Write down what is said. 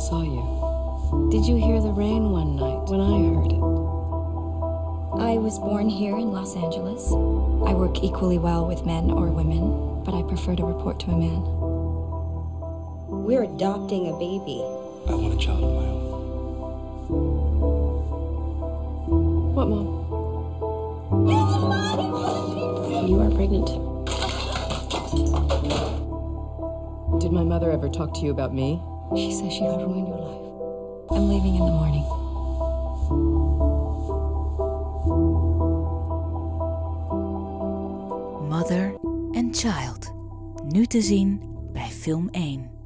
saw you. Did you hear the rain one night when I heard it? I was born here in Los Angeles. I work equally well with men or women, but I prefer to report to a man. We're adopting a baby. I want a child of my own. What, Mom? You are pregnant. Did my mother ever talk to you about me? She says she had ruined your life. I'm leaving in the morning. Mother and Child. Nu te zien bij Film 1.